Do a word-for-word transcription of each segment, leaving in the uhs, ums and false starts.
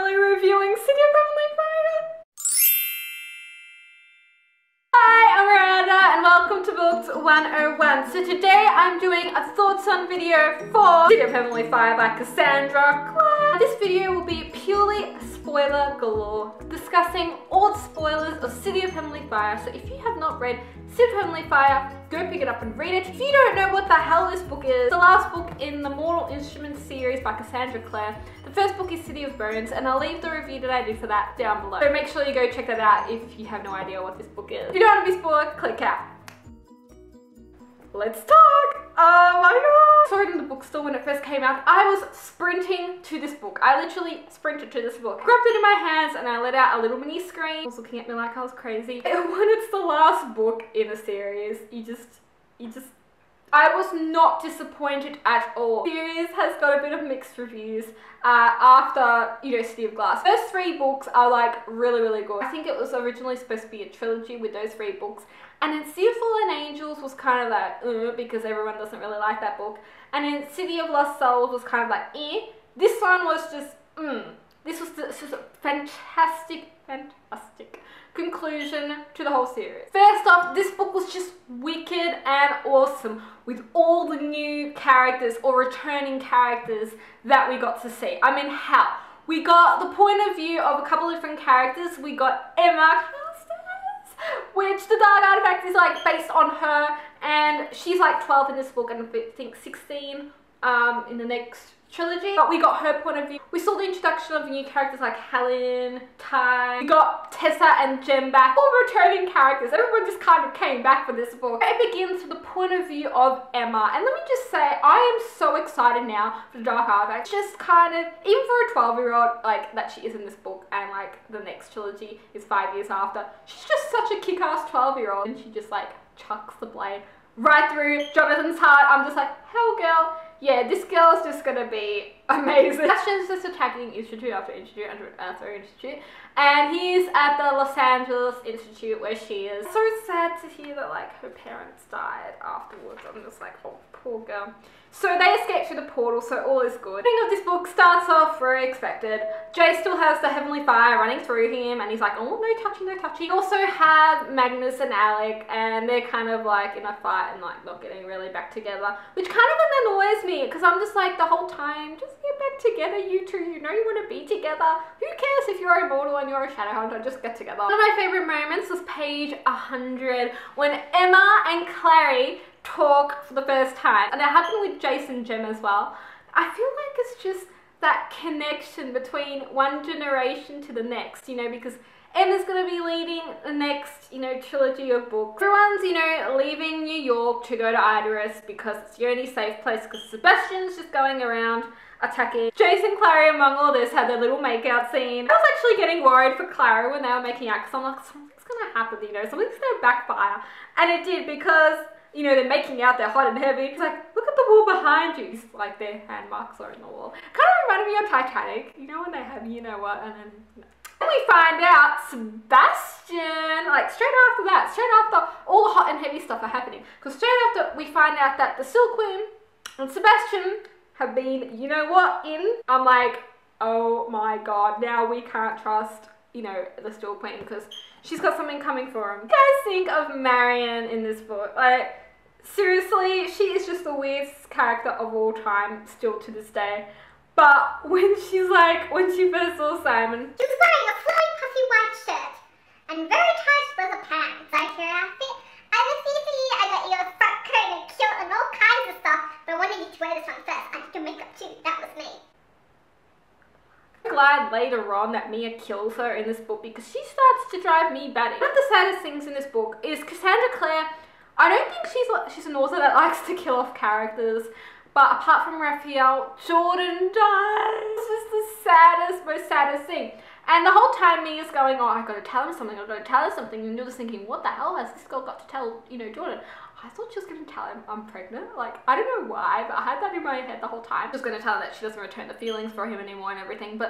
finally reviewing City of Heavenly Fire. Hi, I'm Miranda and welcome to Books one oh one. So today I'm doing a thoughts on video for City of Heavenly Fire by Cassandra Clare. This video will be purely spoiler galore, discussing all the spoilers of City of Heavenly Fire. So if you have not read City of Heavenly Fire, go pick it up and read it. If you don't know what the hell this book is, the last book in the Mortal Instruments series by Cassandra Clare. The first book is City of Bones, and I'll leave the review that I did for that down below. So make sure you go check that out if you have no idea what this book is. If you don't want to be spoiled, click out. Let's talk! Oh my god! I saw it in the bookstore when it first came out. I was sprinting to this book. I literally sprinted to this book. Grabbed it in my hands and I let out a little mini scream. I was looking at me like I was crazy. And when it's the last book in a series, you just, you just, I was not disappointed at all. The series has got a bit of mixed reviews uh, after, you know, City of Glass. First three books are like really, really good. I think it was originally supposed to be a trilogy with those three books. And then Sea of Fallen Angels was kind of like, uh, because everyone doesn't really like that book. And then City of Lost Souls was kind of like, eh. This one was just, mm. This was just a fantastic, fantastic conclusion to the whole series. First off, this book was just wicked and awesome with all the new characters or returning characters that we got to see. I mean, how? We got the point of view of a couple of different characters. We got Emma, which the Dark Artifact is like based on her, and she's like twelve in this book and I think sixteen um, in the next trilogy. But we got her point of view. We saw the introduction of new characters like Helen, Ty. We got Tessa and Jem back. All returning characters. Everyone just kind of came back for this book. It begins with the point of view of Emma. And let me just say, I am so excited now for the Dark Artifact. Just kind of, even for a twelve year old, like that she is in this book and like the next trilogy is five years after. She's just such a kick-ass twelve year old. And she just like chucks the blade right through Jonathan's heart. I'm just like, hell girl. Yeah, this girl is just gonna be amazing. Sebastian's just attacking Institute after Institute after Institute, and he's at the Los Angeles Institute where she is. So sad to hear that like her parents died afterwards. I'm just like, oh, poor girl. So they escape through the portal, so all is good. The beginning of this book starts off very expected. Jay still has the Heavenly Fire running through him, and he's like, oh, no touchy, no touchy. We also have Magnus and Alec, and they're kind of like in a fight and like not getting really back together, which kind of annoys me, because I'm just like the whole time, just get back together, you two. You know you want to be together. Who cares if you're immortal and you're a Shadowhunter? Just get together. One of my favorite moments was page one hundred when Emma and Clary talk for the first time, and it happened with Jason Jem as well. I feel like it's just that connection between one generation to the next, you know, because Emma's going to be leading the next, you know, trilogy of books. Everyone's, you know, leaving New York to go to Idaris because it's the only safe place, because Sebastian's just going around attacking. Jason, Clary, among all this, had their little makeout scene. I was actually getting worried for Clary when they were making out, because I'm like, something's going to happen, you know, something's going to backfire. And it did, because, you know, they're making out, they're hot and heavy. It's like, look at the wall behind you. It's like their hand marks are in the wall. Kind of reminded me of Titanic, you know, when they have, you know what, and then... No. Then we find out Sebastian, like straight after that, straight after all the hot and heavy stuff are happening, because straight after we find out that the Silk Queen and Sebastian have been, you know what, in. I'm like, oh my god, now we can't trust, you know, the Silk Queen, because she's got something coming for him. What do you guys think of Marion in this book? Like, seriously, she is just the weirdest character of all time, still to this day. But when she's like, when she first saw Simon, she was wearing a fluffy, puffy white shirt and very tight leather pants. Like her outfit, I was easy. I got you a frock coat and a kilt and all kinds of stuff. But I wanted you to wear this one first. I did your makeup too. That was me. I'm glad later on that Mia kills her in this book, because she starts to drive me batty. One of the saddest things in this book is Cassandra Clare. I don't think she's she's an author that likes to kill off characters. But apart from Raphael, Jordan dies. This is the saddest, most saddest thing. And the whole time Mia's going, oh, I've got to tell him something, I've got to tell her something. And you're just thinking, what the hell has this girl got to tell, you know, Jordan? I thought she was going to tell him I'm pregnant. Like, I don't know why, but I had that in my head the whole time. She was going to tell her that she doesn't return the feelings for him anymore and everything. But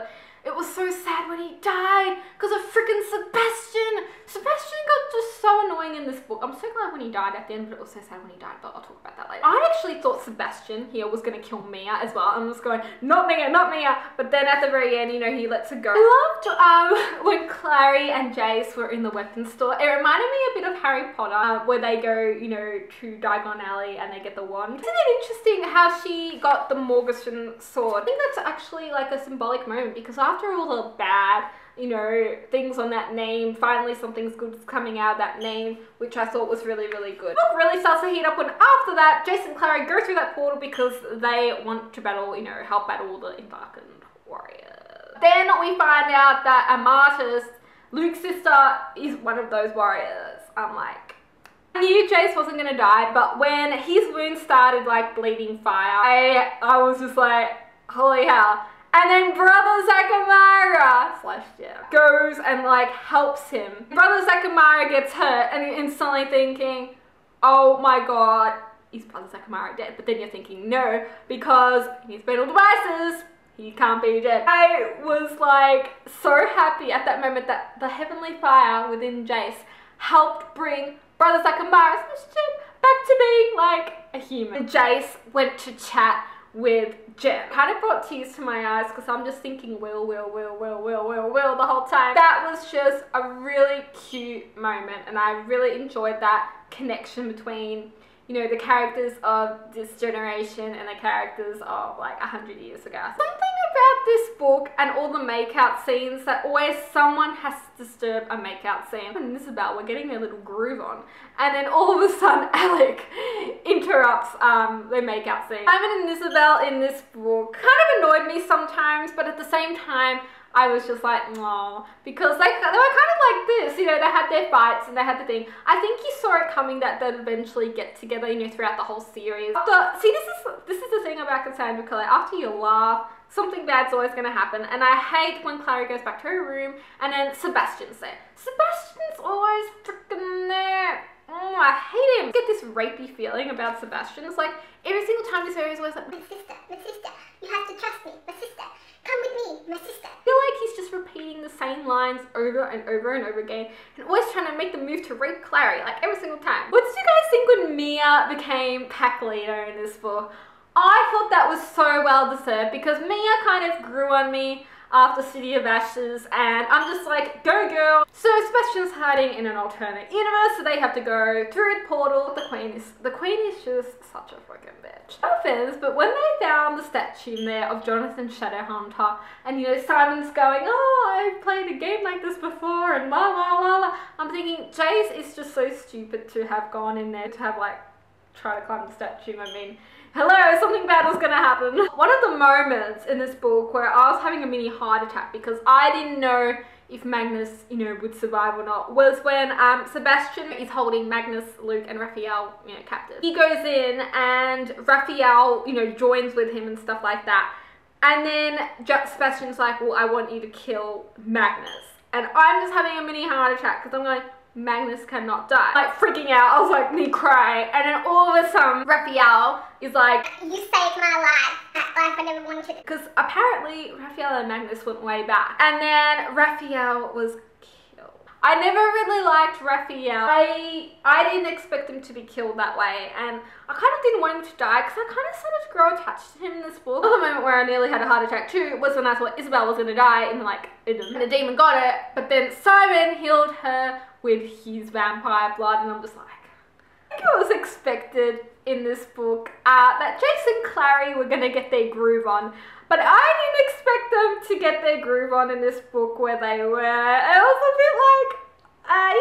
It was so sad when he died because of freaking Sebastian. Sebastian got just so annoying in this book. I'm so glad when he died at the end, but it was so sad when he died, but I'll talk about that later. I actually thought Sebastian here was going to kill Mia as well. I'm just going, not Mia, not Mia. But then at the very end, you know, he lets her go. I loved um, when Clary and Jace were in the weapons store. It reminded me a bit of Harry Potter, uh, where they go, you know, to Diagon Alley and they get the wand. Isn't it interesting how she got the Morgashon sword? I think that's actually like a symbolic moment, because after all the bad, you know, things on that name, finally something's good is coming out of that name, which I thought was really, really good. The book really starts to heat up when after that, Jace and Clary go through that portal because they want to battle, you know, help battle the Invarkand warriors. Then we find out that Amartis, Luke's sister, is one of those warriors. I'm like, I knew Jace wasn't gonna die, but when his wound started like bleeding fire, I, I was just like, holy hell. And then Brother Zakamara slash Jeff goes and like helps him. Brother Zakamara gets hurt and you're instantly thinking, oh my god, is Brother Zakamara dead? But then you're thinking no, because he's Fatal Devices, he can't be dead. I was like so happy at that moment that the heavenly fire within Jace helped bring Brother Zakamara slash Jeff back to being like a human. Jace went to chat with Jem. Kind of brought tears to my eyes because I'm just thinking Will, Will, Will, Will, Will, Will, Will the whole time. That was just a really cute moment and I really enjoyed that connection between, you know, the characters of this generation and the characters of like a hundred years ago. Something about this book and all the makeout scenes that always someone has to disturb a makeout scene. And Isabel, we're getting a little groove on. And then all of a sudden Alec interrupts um, the makeout scene. Simon and Isabel in this book kind of annoyed me sometimes, but at the same time, I was just like, no, because they, they were kind of like this, you know, they had their fights and they had the thing. I think you saw it coming that they'd eventually get together, you know, throughout the whole series. After, see, this is this is the thing about Cassandra Clare. After you laugh, something bad's always going to happen. And I hate when Clary goes back to her room and then Sebastian's there. Sebastian's always freaking there. Oh, I hate him. I get this rapey feeling about Sebastian. It's like every single time this area is always like, My sister, my sister, you have to trust me, my sister. Come with me, my sister. I feel like he's just repeating the same lines over and over and over again and always trying to make the move to rape Clary, like every single time. What did you guys think when Mia became pack leader in this book? I thought that was so well deserved because Mia kind of grew on me after City of Ashes and I'm just like, go girl. So Sebastian's hiding in an alternate universe, so they have to go through the portal. The queen is, the queen is just such a fucking bitch. No offense, but when they found the statue in there of Jonathan Shadowhunter and you know Simon's going, oh, I've played a game like this before and la la la la, I'm thinking Jace is just so stupid to have gone in there to have like try to climb the statue. I mean, hello, something bad was gonna happen. One of the moments in this book where I was having a mini heart attack because I didn't know if Magnus, you know, would survive or not was when um, Sebastian is holding Magnus, Luke and Raphael, you know, captive. He goes in and Raphael, you know, joins with him and stuff like that. And then Sebastian's like, well, I want you to kill Magnus. And I'm just having a mini heart attack because I'm going, Magnus cannot die. Like freaking out, I was like, me cry. And then all of a sudden, Raphael is like, you saved my life, that life I never wanted to. Because apparently Raphael and Magnus went way back. And then Raphael was killed. I never really liked Raphael. I I didn't expect him to be killed that way. And I kind of didn't want him to die because I kind of started to grow attached to him in this book. The moment where I nearly had a heart attack too was when I thought Isabel was going to die and like, it didn't. And the demon got it. But then Simon healed her with his vampire blood and I'm just like, I think it was expected in this book uh, that Jace and Clary were going to get their groove on, but I didn't expect them to get their groove on in this book where they were. It was a bit like, uh,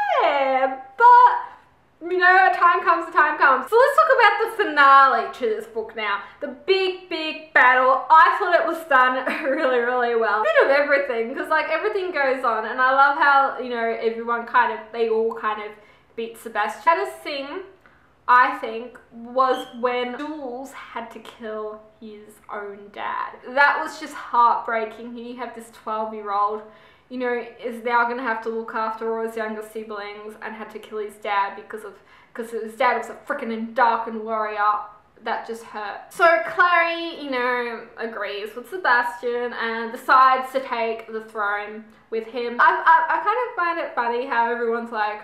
yeah, but you know, a time comes, a time comes. So let's talk about the finale to this book now. The big, big battle. I thought it was done really, really well. A bit of everything, because like everything goes on, and I love how, you know, everyone kind of, they all kind of beat Sebastian. The saddest thing, I think, was when Jules had to kill his own dad. That was just heartbreaking. Here you have this twelve year old, you know, is now going to have to look after all his younger siblings and had to kill his dad because of, because his dad was a freaking darkened warrior. that just hurt. So Clary, you know, agrees with Sebastian and decides to take the throne with him. I, I, I kind of find it funny how everyone's like,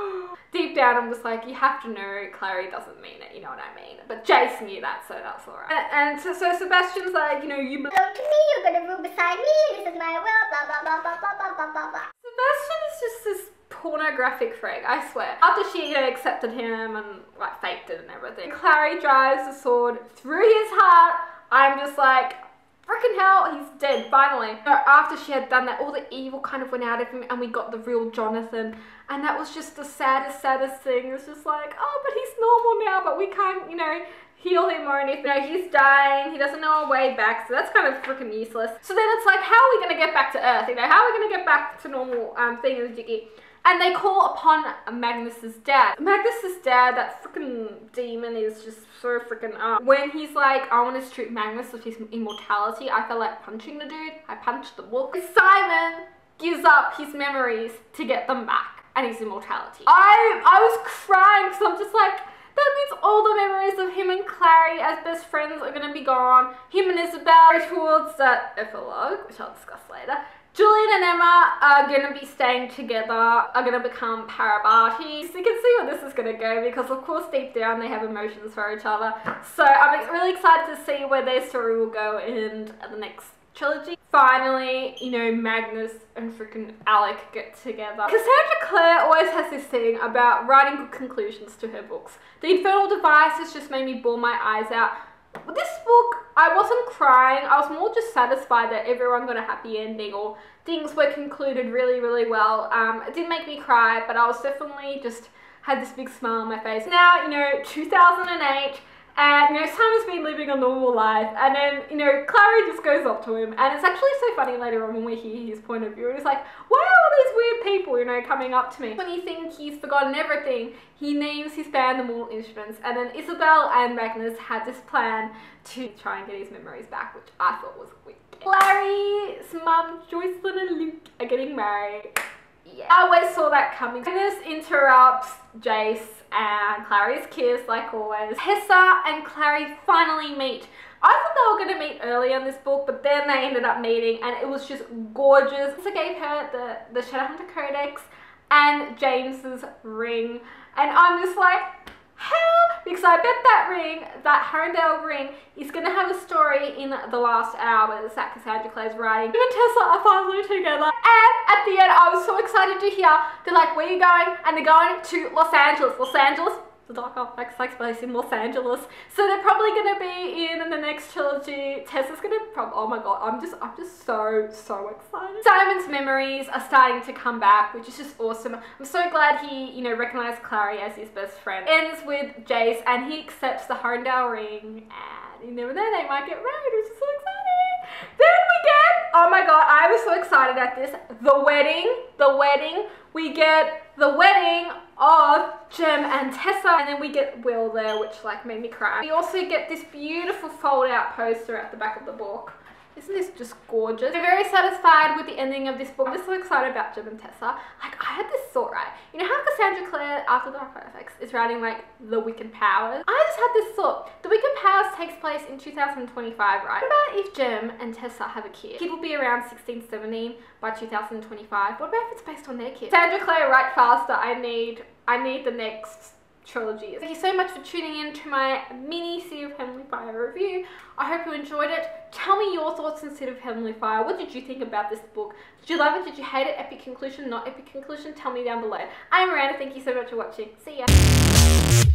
deep down I'm just like, you have to know Clary doesn't mean it, you know what I mean? But Jace knew that, so that's alright. And, and so, so Sebastian's like, you know, you belong to me, you're gonna rule beside me, this is my will, blah blah blah blah blah blah blah blah blah. Sebastian is just this pornographic freak, I swear. After she, you know, accepted him and like faked it and everything, Clary drives the sword through his heart. I'm just like, freaking hell, he's dead, finally. So after she had done that, all the evil kind of went out of him and we got the real Jonathan. And that was just the saddest, saddest thing. It was just like, oh, but he's normal now, but we can't, you know, heal him or anything. You know, he's dying, he doesn't know a way back, so that's kind of freaking useless. So then it's like, how are we gonna get back to Earth? You know, how are we gonna get back to normal um, thingamajiggy? And they call upon Magnus's dad. Magnus's dad, that freaking demon, is just so freaking up. When he's like, I want to strip Magnus of his immortality, I felt like punching the dude. I punched the book. Simon gives up his memories to get them back and his immortality. I, I was crying because I'm just like, that means all the memories of him and Clary as best friends are going to be gone. Him and Isabel go towards that epilogue, which I'll discuss later. Julian and Emma are going to be staying together, are going to become Parabati. So you can see where this is going to go because of course deep down they have emotions for each other. So I'm really excited to see where their story will go in the next trilogy. Finally, you know, Magnus and freaking Alec get together. Cassandra Clare always has this thing about writing good conclusions to her books. The Infernal Devices just made me bawl my eyes out. With this book, I wasn't crying, I was more just satisfied that everyone got a happy ending or things were concluded really, really well. Um, it didn't make me cry, but I was definitely just had this big smile on my face. Now, you know, two thousand eight, and, you know, Simon's been living a normal life, and then, you know, Clary just goes up to him, and it's actually so funny later on when we hear his point of view, and it's like, why are all these weird people, you know, coming up to me? When you think he's forgotten everything, he names his band the Mortal Instruments, and then Isabel and Magnus had this plan to try and get his memories back, which I thought was wicked. Clary's mum, Jocelyn and Luke are getting married. Yeah. I always saw that coming. Magnus interrupts Jace and Clary's kiss, like always. Tessa and Clary finally meet. I thought they were going to meet earlier in this book, but then they ended up meeting and it was just gorgeous. Tessa gave her the, the Shadowhunter Codex and James's ring. And I'm just like, hell, because I bet that ring, that Harrendale ring, is going to have a story in the last hours that Cassandra Clare's writing. Him and Tessa are finally together. And at the end, I was so excited to hear, they're like, where are you going? And they're going to Los Angeles. Los Angeles, the Dark Archives takes place in Los Angeles. So they're probably going to be in, in the next trilogy. Tessa's going to probably, oh my god, I'm just, I'm just so, so excited. Simon's memories are starting to come back, which is just awesome. I'm so glad he, you know, recognized Clary as his best friend. Ends with Jace and he accepts the Harrendale ring and you never know, they might get married, which is so exciting. Then we get, oh my god, I was so excited at this, the wedding, the wedding. We get the wedding of Jem and Tessa, and then we get Will there, which like made me cry. We also get this beautiful fold-out poster at the back of the book. Isn't this just gorgeous? I'm very satisfied with the ending of this book. I'm just so excited about Jem and Tessa. Like, I had this thought, right? You know how Cassandra Clare, after Dark Archives, is writing like The Wiccan Powers? I just had this thought. The Wiccan Powers takes place in two thousand twenty-five, right? What about if Jem and Tessa have a kid? Kid will be around sixteen, seventeen by two thousand twenty-five. What about if it's based on their kid? Cassandra Clare, write faster. I need, I need the next trilogy. Thank you so much for tuning in to my mini City of Heavenly Fire review. I hope you enjoyed it. Tell me your thoughts on City of Heavenly Fire. What did you think about this book? Did you love it? Did you hate it? Epic conclusion? Not epic conclusion? Tell me down below. I'm Miranda. Thank you so much for watching. See ya.